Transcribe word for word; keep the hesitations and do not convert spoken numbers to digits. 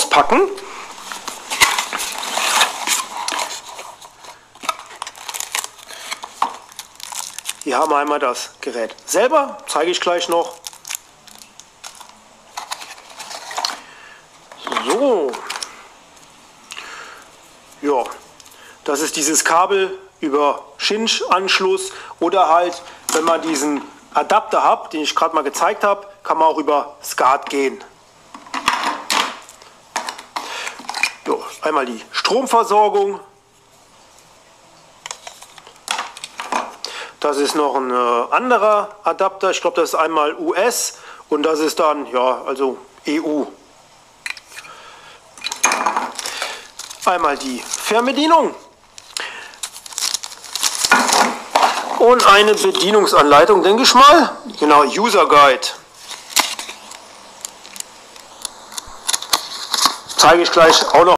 auspacken. Hier haben wir einmal das Gerät selber, zeige ich gleich noch. So, ja, das ist dieses Kabel über Cinch-Anschluss oder halt, wenn man diesen Adapter hat, den ich gerade mal gezeigt habe, kann man auch über SCART gehen. Jo, einmal die Stromversorgung. Das ist noch ein äh, anderer Adapter. Ich glaube, das ist einmal U S und das ist dann, ja, also E U. Einmal die Fernbedienung und eine Bedienungsanleitung, denke ich mal. Genau, User Guide. Zeige ich gleich auch noch.